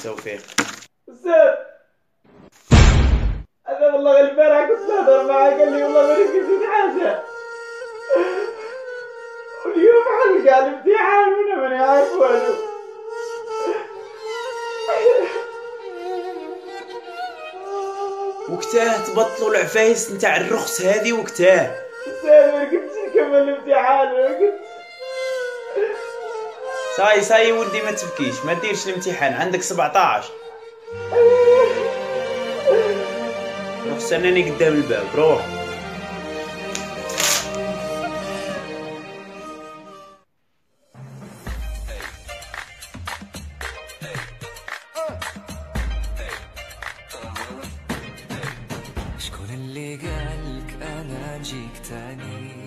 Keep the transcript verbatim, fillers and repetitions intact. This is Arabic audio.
بالتوفيق. استاذ انا والله غير البارح كنت نهضر معاه قال لي والله ماني كنت حاجه، واليوم حلقة الامتحان وانا ماني عارف والو. وقتاه تبطلوا العفايس نتاع الرخص هذه وقتاه. استاذ ما قدتش نكمل الامتحان ما قدتش. صاي صاي ولدي ما تبكيش، ما ديرش الامتحان، عندك سبعطاش. روح استناني قدام الباب، روح. شكون اللي قالك انا نجيك تاني؟